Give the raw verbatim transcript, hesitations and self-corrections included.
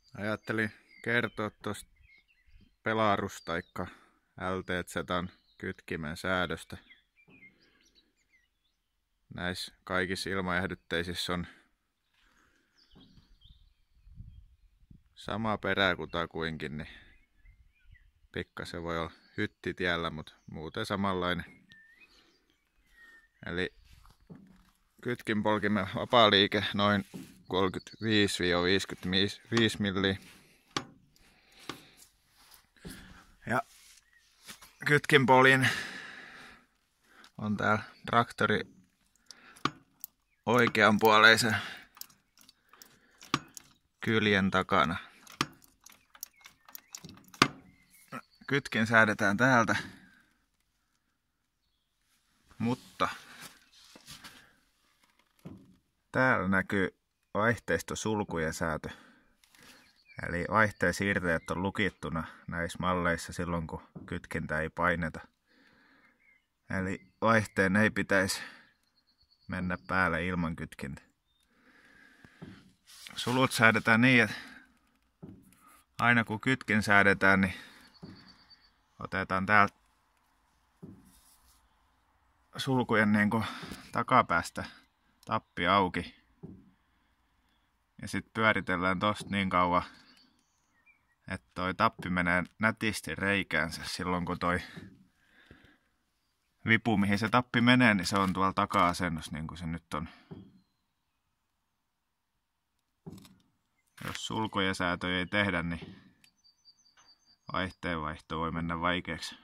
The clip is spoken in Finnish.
Ajattelin kertoa tuosta Pelarus taikka L T Z:n kytkimen säädöstä. Näissä kaikissa ilmaehdytteisissä on sama perä kutakuinkin, niin pikkasen voi olla hytti tiellä, mutta muuten samanlainen. Eli kytkinpolkimen vapaa liike noin kolmekymmentäviisi viisikymmentäviisi milliä. Ja kytkinpolin on täällä traktori oikeanpuoleisen kyljen takana. Kytkin säädetään täältä, mutta täällä näkyy vaihteistosulkujen säätö. Eli vaihteen siirteet on lukittuna näissä malleissa silloin, kun kytkintä ei paineta. Eli vaihteen ei pitäisi mennä päälle ilman kytkintä. Sulut säädetään niin, että aina kun kytkin säädetään, niin otetaan täältä sulkujen niin kuin takapäästä tappi auki. Ja sitten pyöritellään tosta niin kauan, että toi tappi menee nätisti reikäänsä silloin, kun toi vipu, mihin se tappi menee, niin se on tuolla taka-asennossa, niin kuin se nyt on. Jos sulkujen säätöjä ei tehdä, niin vaihteenvaihto voi mennä vaikeaksi.